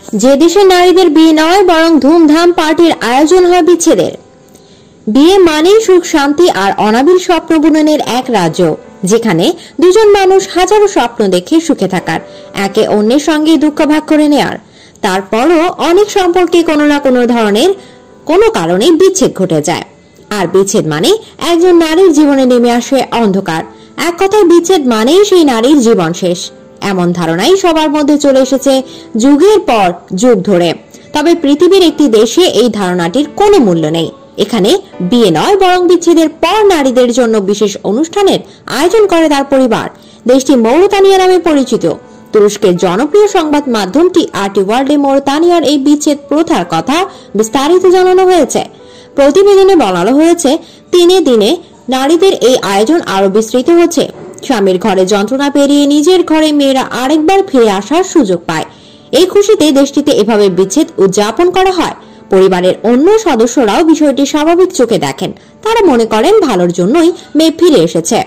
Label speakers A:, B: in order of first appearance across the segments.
A: যে দেশে নারীদের বিয়ে নয় বরং ধুমধাম পার্টির আয়োজন হয় বিচ্ছেদের। বিয়ে মানেই সুখ, শান্তি আর অনাবিল স্বপ্ন বুননের এক রাজ্য, যেখানে দুজন মানুষ হাজারো স্বপ্ন দেখে সুখে থাকার, একে অন্যের সঙ্গে দুঃখ ভাগ করে নেয়ার। তারপরও অনেক সম্পর্কে কোনো না কোনো ধরনের কোনো কারণে বিচ্ছেদ ঘটে যায়। আর বিচ্ছেদ মানে একজন নারীর জীবনে নেমে আসে অন্ধকার। এক কথায় বিচ্ছেদ মানেই সেই নারীর জীবন শেষ, এমন ধারণাই সবার মধ্যে চলে এসেছে যুগের পর যুগ ধরে। তবে পৃথিবীর একটি দেশে এই ধারণাটির কোনো মূল্য নেই। এখানে বিয়ে নয় বরং বিচ্ছেদের পর নারীদের জন্য বিশেষ অনুষ্ঠানের আয়োজন করে তার পরিবার। দেশটি মৌরিতানিয়া নামে পরিচিত। তুরস্কের জনপ্রিয় সংবাদ মাধ্যম টিআরটি ওয়ার্ল্ডে মৌরিতানিয়ার এই বিচ্ছেদ প্রথার কথা বিস্তারিত জানানো হয়েছে। প্রতিবেদনে বলা হয়েছে, দিনে দিনে নারীদের এই আয়োজন আরো বিস্তৃত হচ্ছে। স্বামীর ঘরে যন্ত্রণা পেরিয়ে নিজের ঘরে মেয়েরা আরেকবার ফিরে আসার সুযোগ পায়। এই খুশিতে দেশটিতে এভাবে বিচ্ছেদ উদযাপন করা হয়। পরিবারের অন্য সদস্যরাও বিষয়টি স্বাভাবিক চোখে দেখেন। তারা মনে করেন ভালোর জন্যই মেয়ে ফিরে এসেছে।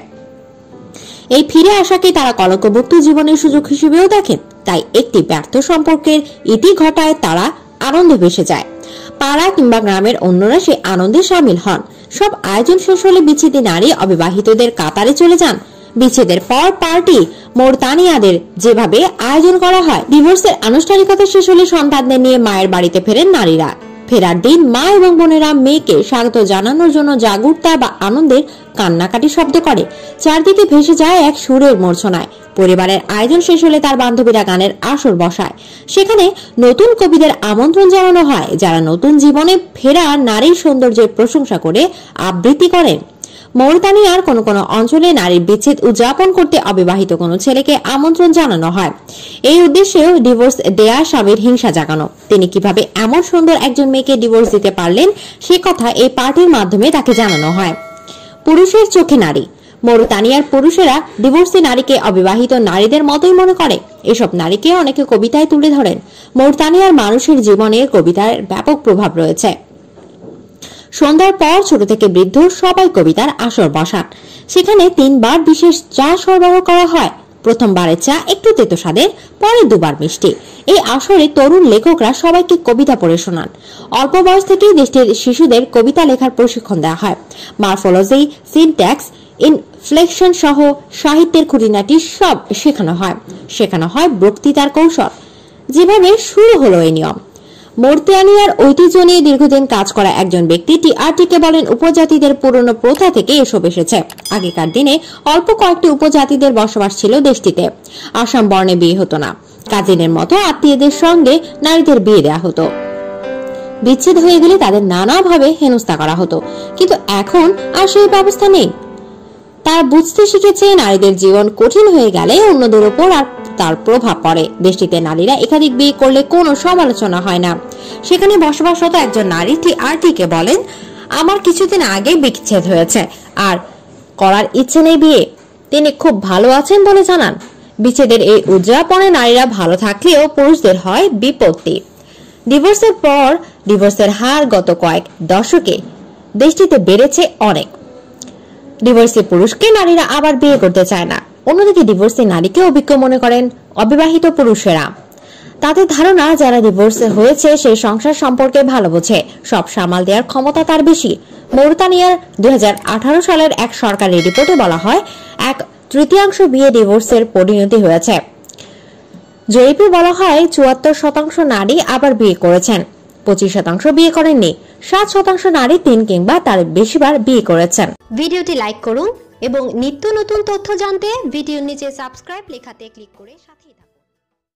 A: এই ফিরে আসাকে তারা কলঙ্কমুক্ত জীবনের সুযোগ হিসেবেও দেখেন। তাই একটি ব্যর্থ সম্পর্কের ইতি ঘটায় তারা আনন্দে ভেসে যায়। পাড়া কিংবা গ্রামের অন্যরা সে আনন্দে সামিল হন। সব আয়োজন শেষ হলে বিচ্ছেদী নারী অবিবাহিতদের কাতারে চলে যান। বিচ্ছেদের পর পার্টি মৌরিতানিয়াদের যেভাবে আয়োজন করা হয়, ডিভোর্সের আনুষ্ঠানিকতা শেষ হলে সন্তানদের নিয়ে মায়ের বাড়িতে ফেরেন নারীরা। ফেরার দিন মা এবং বোনেরা মেয়েকে স্বাগত জানানোর জন্য জাগুরতা বা আনন্দের কান্নাকাটি শব্দ করে। চারদিকে ভেসে যায় এক সুরের মূর্ছনায়। পরিবারের আয়োজন শেষ হলে তার বান্ধবীরা গানের আসর বসায়। সেখানে নতুন কবিদের আমন্ত্রণ জানানো হয়, যারা নতুন জীবনে ফেরা নারীর সৌন্দর্যের প্রশংসা করে আবৃত্তি করেন। মৌরিতানিয়ার কোনো কোনো অঞ্চলে নারীর বিচ্ছেদ উদযাপন করতে অবিবাহিত কোনো ছেলেকে আমন্ত্রণ জানানো হয়। এই উদ্দেশ্যেও ডিভোর্স দেয়া স্বামীর হিংসা জাগানো। তিনি কিভাবে এমন সুন্দর একজন মেয়েকে ডিভোর্স দিতে পারলেন সে কথা এই পার্টির মাধ্যমে তাকে জানানো হয়। পুরুষের চোখে নারী। মৌরিতানিয়ার পুরুষেরা ডিভোর্সি নারীকে অবিবাহিত নারীদের মতোই মনে করে। এসব নারীকে অনেকে কবিতায় তুলে ধরেন। মৌরিতানিয়ার মানুষের জীবনে কবিতার ব্যাপক প্রভাব রয়েছে। সন্ধ্যার পর ছোট থেকে বৃদ্ধ সবাই কবিতার আসর বসান। সেখানে 3 বার বিশেষ চা সরবরাহ করা হয়। প্রথমবারের চা একটু তেতো স্বাদের, পরে 2 বার মিষ্টি। এই আসরে তরুণ লেখকরা সবাইকে কবিতা পড়ে শোনান। অল্প বয়স থেকেই দেশটির শিশুদের কবিতা লেখার প্রশিক্ষণ দেওয়া হয়। মরফোলজি, সিনট্যাক্স, ইনফ্লেকশন সহ সাহিত্যের খুঁটিনাটি সব শেখানো হয় বক্তৃতার কৌশল। যেভাবে শুরু হলো এই নিয়ম। মৌরিতানিয়ার ঐতিহ্য নিয়ে দীর্ঘদিন কাজ করা একজন ব্যক্তি টিআরটিকে বলেন, উপজাতিদের পুরনো প্রথা থেকে এসব এসেছে। আগেকার দিনে অল্প কয়েকটি উপজাতিদের বসবাস ছিল দেশটিতে। আসাম বর্ণে বিয়ে হতো না। কাজিনের মতো আত্মীয়দের সঙ্গে নারীদের বিয়ে দেওয়া হতো। বিচ্ছেদ হয়ে গেলে তাদের নানাভাবে হেনস্থা করা হতো। কিন্তু এখন আর সেই ব্যবস্থা নেই। তারা বুঝতে শিখেছে নারীদের জীবন কঠিন হয়ে গেলে অন্যদের উপর আর তার প্রভাব পড়ে। দেশটিতে নারীরা একাধিক বিয়ে করলে কোনো সমালোচনা হয় না। সেখানে বসবাসরত একজন নারী টিআরটিকে বলেন, আমার কিছুদিন আগে বিচ্ছেদ হয়েছে আর করার ইচ্ছে নেই বিয়ে। তিনি খুব ভালো আছেন বলে জানান। বিচ্ছেদের এই উদযাপনে নারীরা ভালো থাকলেও পুরুষদের হয় বিপত্তি। ডিভোর্সের পর ডিভোর্সের হার গত কয়েক দশকে দেশটিতে বেড়েছে অনেক। ডিভোর্সি পুরুষকে নারীরা আবার বিয়ে করতে চায় না। অন্যদিকে ডিভোর্সি নারীকে অভিজ্ঞ মনে করেন অবিবাহিত পুরুষেরা। তাদের ধারণা, যারা ডিভোর্স হয়েছে সেই সংসার সম্পর্কে ভালো বোঝে, সব সামাল দেওয়ার ক্ষমতা তার বেশি। মৌরিতানিয়ার 2018 সালের এক সরকারি রিপোর্টে বলা হয়, 1/3 বিয়ে ডিভোর্সের পরিণতি হয়েছে। জরিপে বলা হয় 74% নারী আবার বিয়ে করেছেন, 25% বিয়ে করেননি, 7% নারী 3 কিংবা তার বেশিবার বিয়ে করেছেন। ভিডিওটি লাইক করুন এবং নিত্য নতুন তথ্য জানতে ভিডিওর নিচে সাবস্ক্রাইব লেখাতে ক্লিক করে সাথেই থাকুন।